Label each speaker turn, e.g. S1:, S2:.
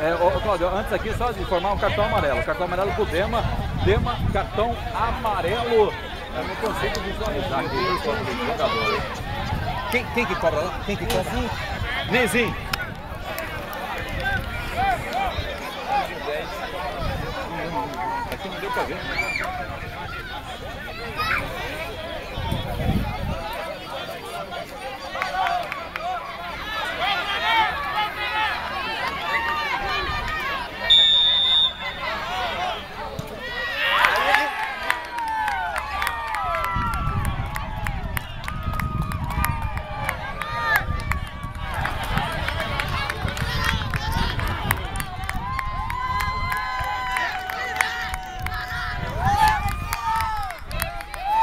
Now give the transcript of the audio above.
S1: Cláudio, antes aqui só de informar o cartão amarelo. O cartão amarelo pro Dema. Dema, cartão amarelo. Eu não consigo visualizar aqui o jogador. Quem que cobra lá? Quem que cobra? Nezinho. Aqui não deu pra ver.